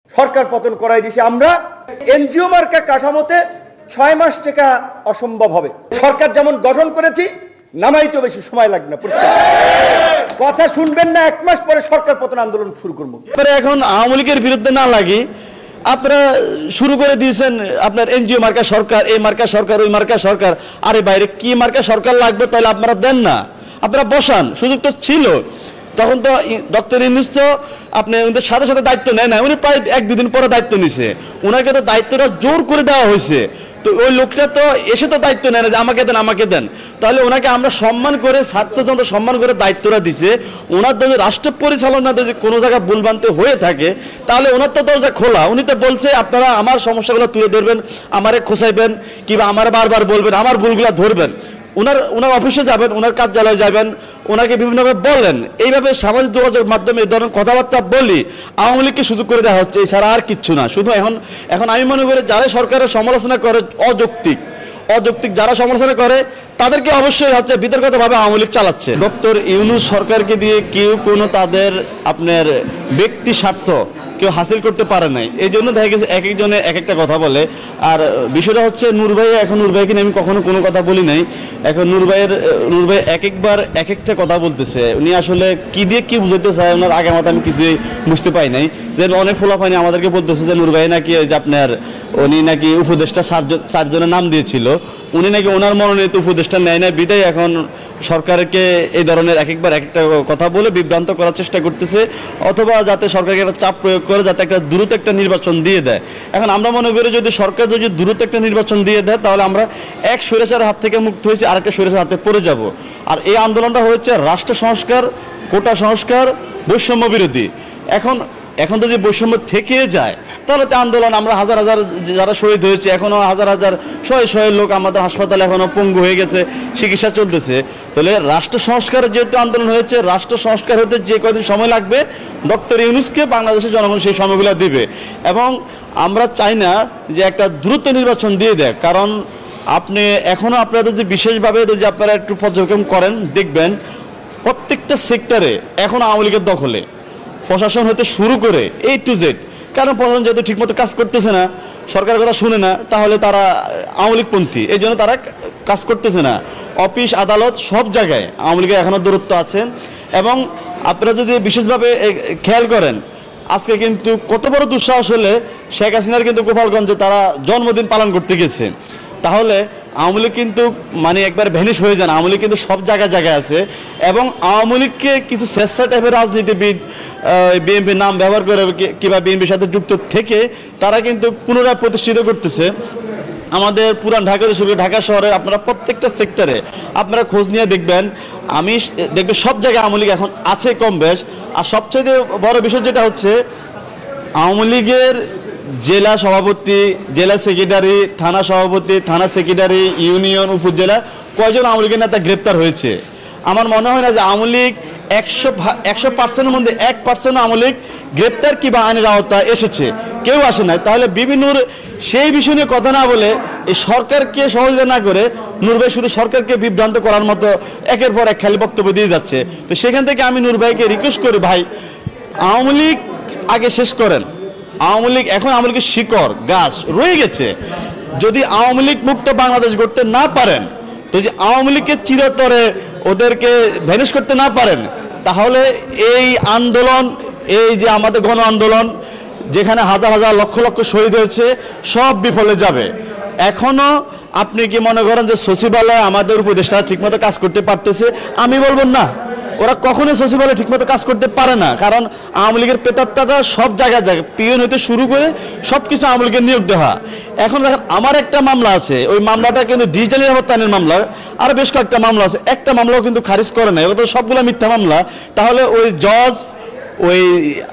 সরকার পতন করাই দিয়েছি আমরা। এনজিও মার্কা কাঠামোতে 6 মাস টাকা অসম্ভব হবে। সরকার যেমন গঠন করেছি নামাইতে বেশি সময় লাগবে না। পরিষ্কার কথা শুনবেন না, 1 মাস পরে সরকার পতন আন্দোলন শুরু করবো। এখন আওয়ামী লীগের বিরুদ্ধে না লাগি আপনারা শুরু করে দিয়েছেন আপনার এনজিও মার্কা সরকার, এই মার্কা সরকার, ওই মার্কা সরকার। আরে বাইরে কি মার্কা সরকার লাগবে তাহলে আপনারা দেন না, আপনারা বসান। সুযোগ তো ছিল তখন, তো ডক্টর ইউনূস তো আপনি ওদের সাথে সাথে দায়িত্ব নেয় না, উনি প্রায় 1-2 দিন পরে দায়িত্ব নিছে। ওনাকে তো দায়িত্বটা জোর করে দেওয়া হয়েছে, তো ওই লোকটা তো এসে তো দায়িত্ব নেয় না যে আমাকে দেন আমাকে দেন। তাহলে ওনাকে আমরা সম্মান করে, ছাত্রজনতা সম্মান করে দায়িত্বটা দিছে। ওনার যদি রাষ্ট্র পরিচালনা যদি কোনো জায়গায় ভুলভ্রান্তি হয়ে থাকে তাহলে ওনার তো দরজা খোলা। উনি তো বলছে আপনারা আমার সমস্যাগুলো তুলে ধরবেন, আমারে খোঁচাইবেন, কিংবা আমার বারবার বলবেন, আমার ভুলগুলো ধরবেন। ওনার অফিসে যাবেন, ওনার কার্যালয়ে যাবেন, ওনাকে বিভিন্নভাবে বলেন। এইভাবে সামাজিক যোগাযোগের মাধ্যমে এই ধরনের কথাবার্তা বলি আওয়ামী লীগকে সুযোগ করে দেওয়া হচ্ছে, এছাড়া আর কিচ্ছু না। শুধু এখন আমি মনে করি যারা সরকারের সমালোচনা করে অযৌক্তিক যারা সমালোচনা করে তাদেরকে অবশ্যই হচ্ছে বিতর্কিতভাবে আওয়ামী লীগ চালাচ্ছে। ডক্টর ইউনূস সরকারকে দিয়ে কেউ কোনো তাদের আপনার ব্যক্তি স্বার্থ কেউ হাসিল করতে পারে নাই, এই জন্য দেখা গেছে এক একজনে এক একটা কথা বলে। আর বিষয়টা হচ্ছে নূর ভাইকে নিয়ে আমি কখনো কোনো কথা বলি নাই। এখন নূর ভাই একবার এক একটা কথা বলতেছে, উনি আসলে কি দিয়ে কি বুঝাইতে চায় ওনার আগে মাথা আমি কিছুই বুঝতে পাই নাই। যে অনেক ফলাফানি আমাদেরকে বলতেছে যে নূর ভাই নাকি যে আপনার উনি নাকি উপদেষ্টা 4 জনের নাম দিয়েছিল, উনি নাকি ওনার মনোনীত উপদেষ্টা নেয় না, বিদায় এখন সরকারকে এই ধরনের একবার এক একটা কথা বলে বিভ্রান্ত করার চেষ্টা করতেছে, অথবা যাতে সরকারকে একটা চাপ প্রয়োগ করে যাতে একটা দ্রুত একটা নির্বাচন দিয়ে দেয়। এখন আমরা মনে করি যদি সরকার যদি দ্রুত একটা নির্বাচন দিয়ে দেয় তাহলে আমরা এক স্বৈরাচারের হাত থেকে মুক্ত হয়েছি, আরেকটা স্বৈরাচারের হাতে পড়ে যাব। আর এই আন্দোলনটা হচ্ছে রাষ্ট্র সংস্কার, কোটা সংস্কার, বৈষম্য বিরোধী। এখন যদি বৈষম্য থেকে যায় তাহলে তো আন্দোলন, আমরা হাজার হাজার যারা শহীদ হয়েছে, এখনও হাজার হাজার শয়ে লোক আমাদের হাসপাতালে এখনও পঙ্গু হয়ে গেছে, চিকিৎসা চলতেছে। তাহলে রাষ্ট্র সংস্কারের যেহেতু আন্দোলন হয়েছে, রাষ্ট্র সংস্কার হতে যে কদিন সময় লাগবে ডক্টর ইউনূসকে বাংলাদেশের জনগণ সেই সময়গুলো দিবে। এবং আমরা চাই না যে একটা দ্রুত নির্বাচন দিয়ে দেয়, কারণ আপনি এখনও আপনাদের যে বিশেষভাবে যদি আপনারা একটু পর্যবেক্ষণ করেন দেখবেন প্রত্যেকটা সেক্টরে এখন আওয়ামী লীগের দখলে, প্রশাসন হতে শুরু করে A to Z। কারণ প্রশাসন যেহেতু ঠিকমতো কাজ করতেছে না, সরকারের কথা শুনে না, তাহলে তারা আওয়ামী লীগপন্থী, এই জন্য তারা কাজ করতেছে না। অফিস আদালত সব জায়গায় আওয়ামী লীগের এখনও দূরত্ব আছেন। এবং আপনারা যদি বিশেষভাবে খেয়াল করেন আজকে কিন্তু কত বড় দুঃসাহস হলে শেখ হাসিনার কিন্তু গোপালগঞ্জে তারা জন্মদিন পালন করতে গেছে। তাহলে আওয়ামী লীগ কিন্তু মানে একবার ভ্যানিশ হয়ে যান, আওয়ামী লীগ কিন্তু সব জায়গায় আছে। এবং আওয়ামী লীগকে কিছু স্বেচ্ছা টাইপের রাজনীতিবিদ বিএনপির নাম ব্যবহার করে কিংবা বিএনপির সাথে যুক্ত থেকে তারা কিন্তু পুনরায় প্রতিষ্ঠিত করতেছে আমাদের পুরান ঢাকা শহরে। আপনারা প্রত্যেকটা সেক্টরে আপনারা খোঁজ নিয়ে দেখবেন, দেখবেন সব জায়গায় আওয়ামী লীগ এখন আছে কম বেশ। আর সবচেয়ে বড় বিষয় যেটা হচ্ছে আওয়ামী লীগের জেলা সভাপতি, জেলা সেক্রেটারি, থানা সভাপতি, থানা সেক্রেটারি, ইউনিয়ন, উপজেলা কয়জন আওয়ামী লীগের নেতা গ্রেপ্তার হয়েছে? আমার মনে হয় না যে আওয়ামী লীগ 100%-এর মধ্যে 1% আওয়ামী লীগ গ্রেপ্তার কিংবা আইনের আওতায় এসেছে, কেউ আসে নাই। তাহলে বিভিন্ন সেই বিষয় নিয়ে কথা না বলে এই সরকারকে সহযোগিতা না করে নূর ভাই শুধু সরকারকে বিভ্রান্ত করার মতো একের পর এক খালি বক্তব্য দিয়ে যাচ্ছে। তো সেখান থেকে আমি নূর ভাইকে রিকোয়েস্ট করি, ভাই আওয়ামী লীগ আগে শেষ করেন। আওয়ামী লীগ এখন আওয়ামী লীগের শিকড় গাছ রয়ে গেছে। যদি আওয়ামী লীগ মুক্ত বাংলাদেশ গড়তে না পারেন, তো যে আওয়ামী লীগকে চিরতরে ওদেরকে ভ্যানিশ করতে না পারেন, তাহলে এই আন্দোলন, এই যে আমাদের গণ আন্দোলন যেখানে হাজার হাজার লক্ষ লক্ষ শহীদ হয়েছে সব বিফলে যাবে। এখনো আপনি কি মনে করেন যে সচিবালয়ে আমাদের উপদেষ্টা ঠিকমতো কাজ করতে পারতেছে? আমি বলবো না, ওরা কখনোই সচিবালয়ে ঠিকমতো কাজ করতে পারে না। কারণ আওয়ামী লীগের প্রেতাত্মাটা সব জায়গায় পিয়ন হইতে শুরু করে সব কিছু আওয়ামী লীগের নিয়োগ দেওয়া। এখন দেখেন আমার একটা মামলা আছে, ওই মামলাটা কিন্তু ডিজিটাল নিরাপত্তা আইনের মামলা, আর বেশ কয়েকটা মামলা আছে, একটা মামলাও কিন্তু খারিজ করে নাই, ওটা তো সবগুলো মিথ্যা মামলা। তাহলে ওই জজ, ওই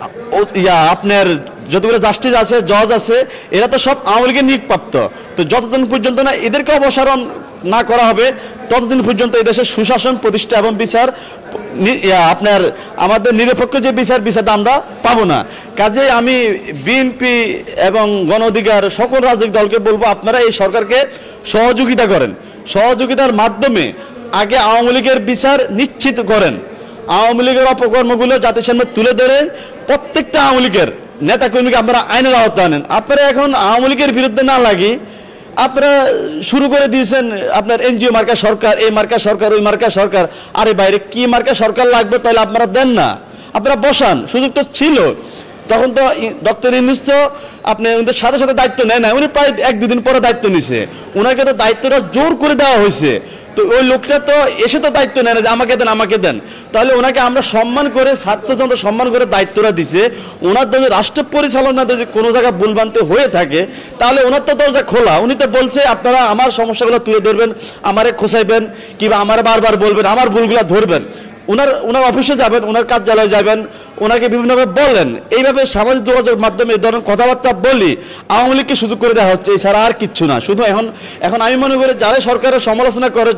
আপনার যতগুলো জাস্টিস আছে, জজ আছে, এরা তো সব আওয়ামী লীগের নিয়োগপ্রাপ্ত। তো যতদিন পর্যন্ত না এদেরকে অপসারণ না করা হবে ততদিন পর্যন্ত এই দেশের সুশাসন প্রতিষ্ঠা এবং বিচার আপনার আমাদের নিরপেক্ষ যে বিচারটা আমরা পাবো না। কাজেই আমি বিএনপি এবং গণ অধিকার সকল রাজনৈতিক দলকে বলবো, আপনারা এই সরকারকে সহযোগিতা করেন, সহযোগিতার মাধ্যমে আগে আওয়ামী লীগের বিচার নিশ্চিত করেন, আওয়ামী লীগের অপকর্মগুলো জাতির সামনে তুলে ধরে প্রত্যেকটা আওয়ামী লীগের নেতা কর্মীকে আপনারা আইনের আওতায় আনেন। আপনারা এখন আওয়ামী লীগের বিরুদ্ধে না লাগি আপনারা শুরু করে দিয়েছেন আপনার এনজিও মার্কা সরকার, এই মার্কা সরকার, ওই মার্কা সরকার। আরে বাইরে কি মার্কা সরকার লাগবে তাহলে আপনারা দেন না, আপনারা বসান। সুযোগ তো ছিল তখন, তো ডক্টর ইউনূস তো আপনি ওদের সাথে সাথে দায়িত্ব নেয় না, উনি প্রায় 1-2 দিন পরে দায়িত্ব নিছে। ওনাকে তো দায়িত্বটা জোর করে দেওয়া হয়েছে, তো ওই লোকটা তো এসে তো দায়িত্ব নেয় না যে আমাকে দেন আমাকে দেন। তাহলে ওনাকে আমরা সম্মান করে, ছাত্রযন্ত্র সম্মান করে দায়িত্বটা দিছে। ওনার যদি রাষ্ট্র পরিচালনাতে যদি কোনো জায়গায় ভুলভ্রান্তি হয়ে থাকে তাহলে ওনার তো দরজা খোলা। উনি তো বলছে আপনারা আমার সমস্যাগুলো তুলে ধরবেন, আমারে খোঁচাইবেন, কিংবা আমার বারবার বলবেন, আমার ভুলগুলো ধরবেন। ওনার অফিসে যাবেন, ওনার কার্যালয়ে যাবেন, ওনাকে বিভিন্নভাবে বলেন। এইভাবে সামাজিক যোগাযোগ মাধ্যমে এই ধরনের কথাবার্তা বলি আওয়ামী লীগকে সুযোগ করে দেওয়া হচ্ছে, এছাড়া আর কিচ্ছু না। শুধু এখন আমি মনে করি যারা সরকারের সমালোচনা করে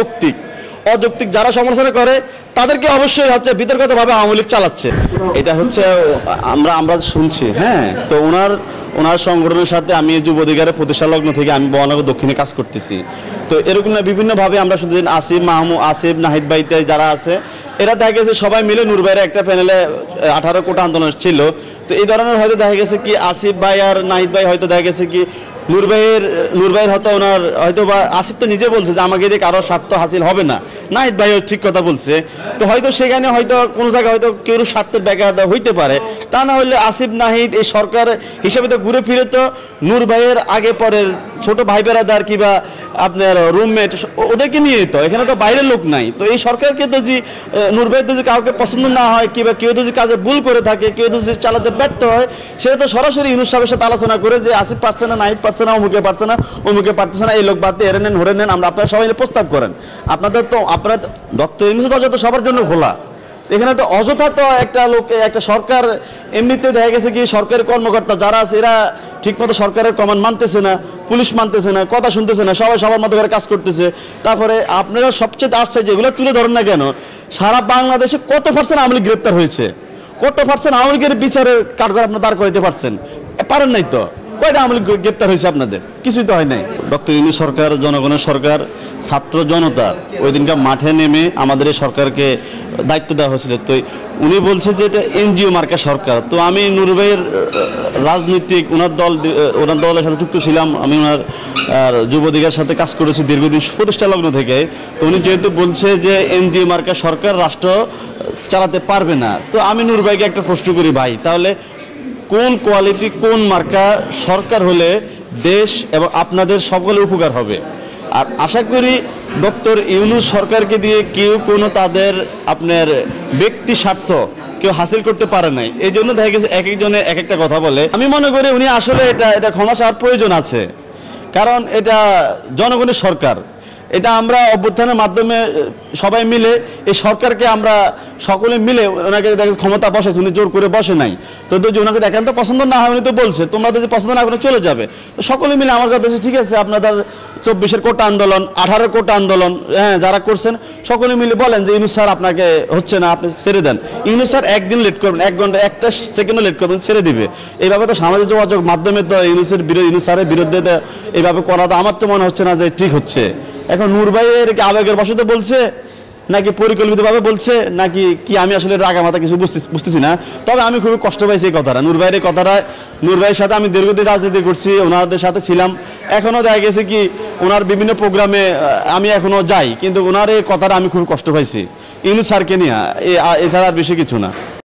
অযৌক্তিক যারা সমালোচনা করে তাদেরকে অবশ্যই হচ্ছে বিতর্কিতভাবে আওয়ামী লীগ চালাচ্ছে। এটা হচ্ছে আমরা শুনছি। হ্যাঁ, তো ওনার সংগঠনের সাথে আমি যুব অধিকারের প্রতিষ্ঠা লগ্ন থেকে আমি বহনগর দক্ষিণে কাজ করতেছি। তো এরকম বিভিন্নভাবে আমরা শুধু আসিফ নাহিদ ভাইটাই যারা আছে এরা দেখা গেছে সবাই মিলে নূর ভাইয়ের একটা প্যানেলে 18 কোটা আন্দোলন ছিল। তো এই ধরনের হয়তো দেখা গেছে কি আসিফ ভাই আর নাহিদ ভাই হয়তো দেখা গেছে কি নূর ভাইয়ের হয়তো ওনার হয়তো বা আসিফ তো নিজে বলছে যে আমাকে দিয়ে কারো স্বার্থ হাসিল হবে না, নাহিদ ভাইও ঠিক কথা বলছে। তো হয়তো সেখানে হয়তো কোনো জায়গায় হয়তো কেউ স্বার্থের ব্যাঘাত হইতে পারে। তা না হলে আসিফ নাহিদ এই সরকার হিসেবে তো ঘুরে ফিরে তো নূর ভাইয়ের আগে পরের ছোট ভাই বেড়াদার কিংবা আপনার রুমমেট ওদেরকে নিয়ে তো, এখানে তো বাইরের লোক নাই। তো এই সরকারকে তো যে নূর ভাই যদি কাউকে পছন্দ না হয় কিংবা কেউ যদি কাজে ভুল করে থাকে, কেউ যদি চালাতে ব্যর্থ হয়, সেটা তো সরাসরি ইউনূস সাহেবের সাথে আলোচনা করে যে আসিফ পারছে না, নাহিদ পারছে না, অমুকে পারছে না, অমুকে পারছে না, এই লোক বাদ দিয়ে এরে নেন, হরে নেন, আমরা আপনারা সবাই প্রস্তাব করেন। আপনারা ডক্টর ইউনূস দরজা তো সবার জন্য খোলা। এখানে তো অযথা তো একটা সরকার এমনিতে দেখা গেছে কি সরকারি কর্মকর্তা যারা আছে এরা ঠিকমতো সরকারের কমান্ড মানতেছে না, পুলিশ মানতেছে না, কথা শুনতেছে না, সবাই সবার মতো করে কাজ করতেছে। তারপরে আপনারা সবচেয়ে আসছে যেগুলো তুলে ধরেন না কেন, সারা বাংলাদেশে কত পার্সেন্ট আওয়ামী লীগ গ্রেপ্তার হয়েছে, কত পার্সেন্ট আওয়ামী লীগের বিচারের কাঠগড় আপনারা দাঁড় করাইতে পারছেন? পারেন নাই তো। কয়টা আওয়ামী লীগ গ্রেপ্তার হয়েছে আপনাদের? কিছুই তো হয় নাই। ডক্টর ইউনূস সরকার, জনগণের সরকার, ছাত্র জনতা ওই দিনকার মাঠে নেমে আমাদের এই সরকারকে দায়িত্ব দেওয়া হয়েছিল। তো উনি বলছে যে এটা এনজিও মার্কা সরকার। তো আমি নূর ভাইয়ের রাজনৈতিক ওনার দলের সাথে যুক্ত ছিলাম, আমি ওনার যুব অধিকারের সাথে কাজ করেছি দীর্ঘদিন প্রতিষ্ঠা লগ্ন থেকে। তো উনি যেহেতু বলছে যে এনজিও মার্কা সরকার রাষ্ট্র চালাতে পারবে না, তো আমি নূর ভাইকে একটা প্রশ্ন করি, ভাই তাহলে কোন কোয়ালিটি কোন মার্কা সরকার হলে দেশ এবং আপনাদের সকলের উপকার হবে? আর আশা করি ডক্টর ইউনূস সরকারকে দিয়ে কেউ কোনো তাদের আপনার ব্যক্তি স্বার্থ কেউ হাসিল করতে পারে নাই। এই জন্য দেখা গেছে এক একজনে এক একটা কথা বলে। আমি মনে করি উনি আসলে এটা ক্ষমা চাওয়ার প্রয়োজন আছে, কারণ এটা জনগণের সরকার। এটা আমরা অভ্যুত্থানের মাধ্যমে সবাই মিলে এই সরকারকে আমরা সকলে মিলে ওনাকে ক্ষমতা বসেছে, উনি জোর করে বসে নাই। তো ওনাকে দেখেন তো পছন্দ না হয় উনি তো বলছে তোমরা যদি পছন্দ না করে চলে যাবে। তো সকলে মিলে আমার কথা ঠিক আছে, আপনাদের 24-এর কোটা আন্দোলন, 18-এর কোটা আন্দোলন, হ্যাঁ যারা করছেন সকলে মিলে বলেন যে ইউনূস স্যার আপনাকে হচ্ছে না, আপনি ছেড়ে দেন। ইউনূস স্যার একদিন লেট করবেন, 1 ঘন্টা 1টা সেকেন্ডও লেট করবেন, ছেড়ে দিবে। এইভাবে তো সামাজিক যোগাযোগ মাধ্যমে তো ইউনূস স্যারের বিরুদ্ধে এইভাবে করা তো আমার তো মনে হচ্ছে না যে ঠিক হচ্ছে। এখন নূর ভাইয়ের কি আবেগের বশতে বলছে নাকি পরিকল্পিতভাবে বলছে নাকি কি, আমি আসলে রাগা মাথা কিছু বুঝতেছি না। তবে আমি খুবই কষ্ট পাইছি এই কথাটা, নূর ভাইয়ের সাথে আমি দীর্ঘদিন রাজনীতি করছি, ওনাদের সাথে ছিলাম। এখনো দেখা গেছে কি ওনার বিভিন্ন প্রোগ্রামে আমি এখনো যাই, কিন্তু ওনার এই কথাটা আমি খুব কষ্ট পাইছি ইউনূস স্যারকে নিয়ে, এছাড়া আর বেশি কিছু না।